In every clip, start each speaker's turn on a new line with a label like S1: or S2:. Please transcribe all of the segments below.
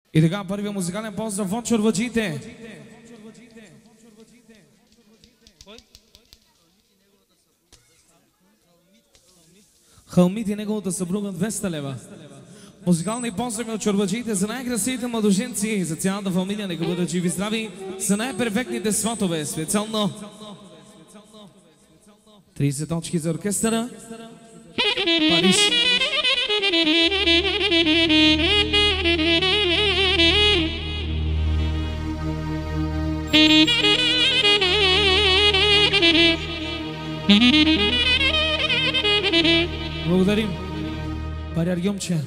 S1: И така, първият музикален поздрав от чорбаджиите. Халмит и неговата съпруга 200 лева. Музикални поздрави от чорбаджиите за най-красивите младоженци, за цялата фамилия, нека бъдат живи здрави, за най-перфектните сватове, специално 30 точки за оркестъра. Париж. Благодарим. Паряр Гьомче.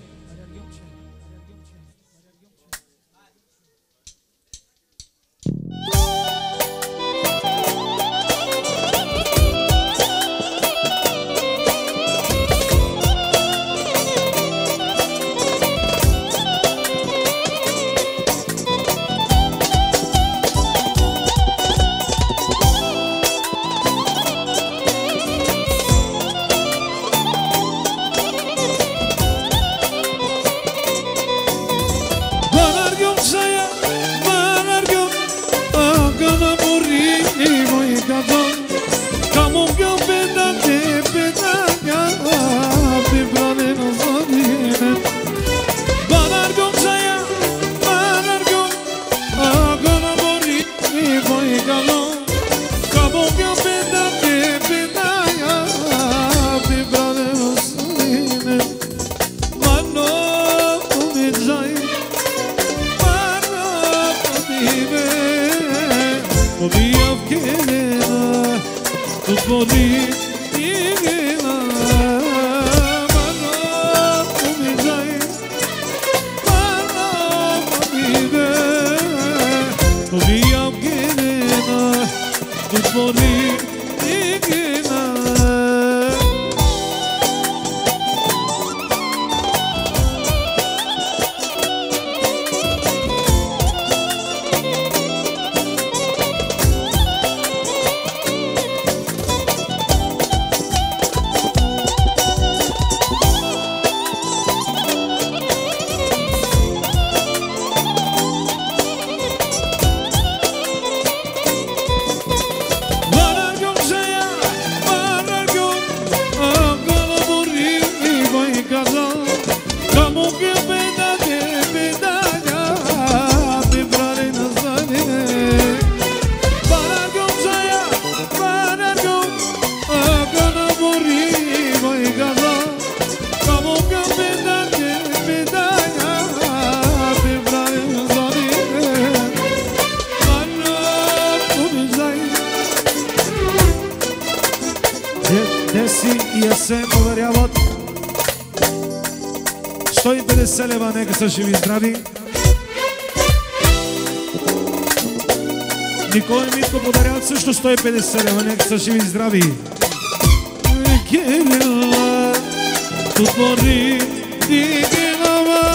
S2: Нека са живи и здрави. Николай и Митко подаряват също 150 лева. Нека са живи и здрави. Кирила, отвори дигилава.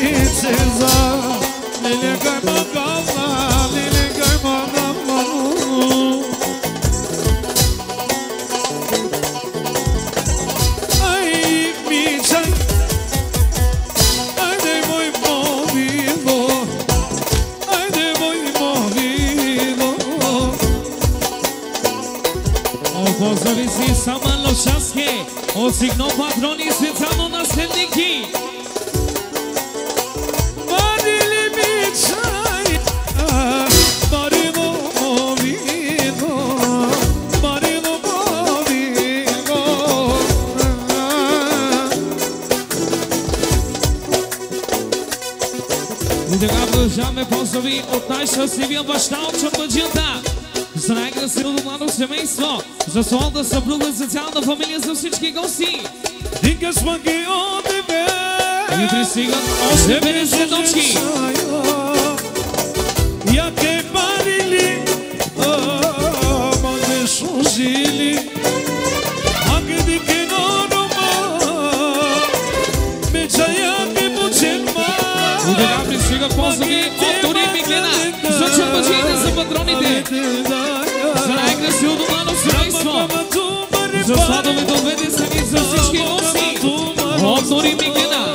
S1: Osigno patroni specijalno nasledniki.
S2: Marili mi čaj, marilo vino, marilo vino.
S1: И така продължаваме поздрави от най-щастливия баща от Чорбаджията. За най-красивото младо семейство, за своята съпруга, за цялата фамилия, за всички гости.
S2: Динка смаги от тебе.
S1: И пристигат още 50 дочки.
S2: Яке парили, маде служили, аке дике норома, меча яке почелма.
S1: И така пристигат поздрави от Дори Миглена, за Чорбаджиите, за патроните. За най-красивото младо семейство, за сладовете от двете страни, за всички гости, от Дори Миглена.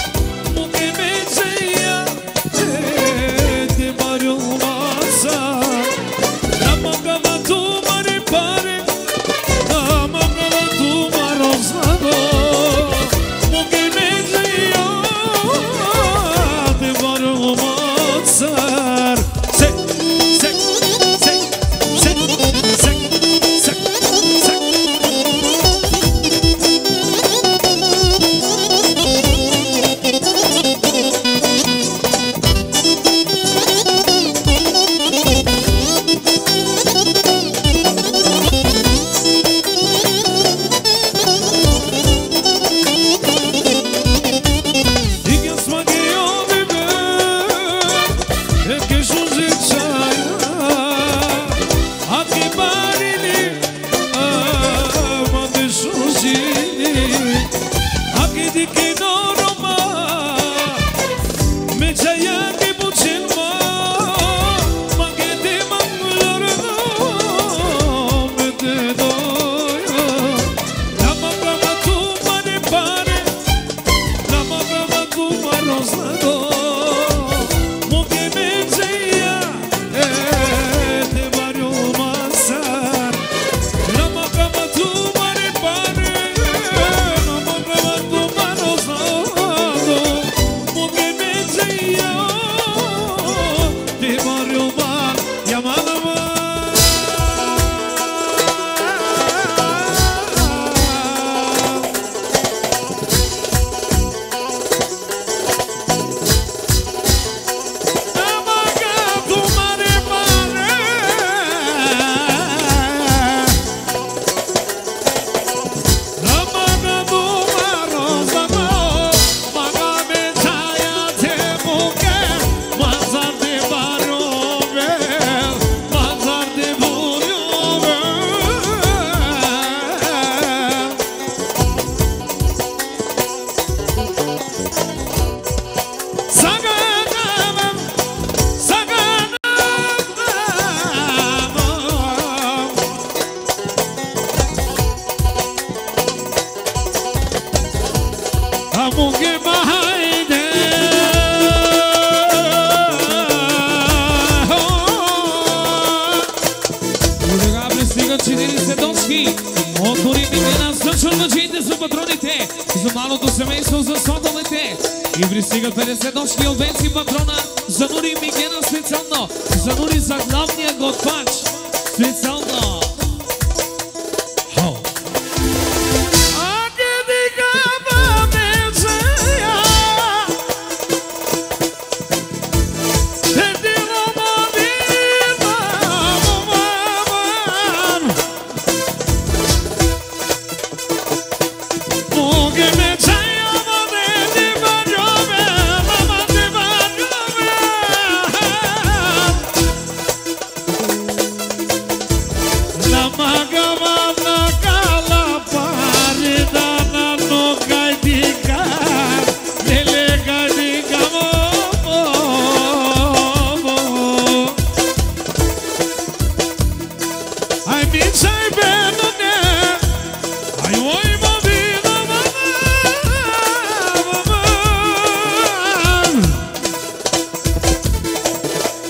S1: За малото семейство, за сладолете. И пристигат 50 дочки от Венци патрона. За Нури Мигена специално. За Нури за главния готвач специално.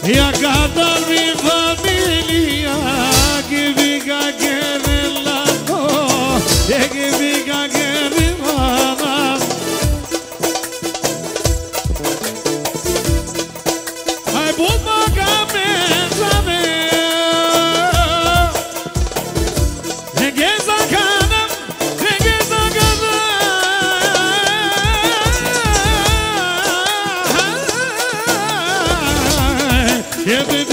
S2: Ya kadar bir familia que viga guerrillando, que viga guerrillando. Ay bomba cabeza me, regeza canım, regeza canım. Every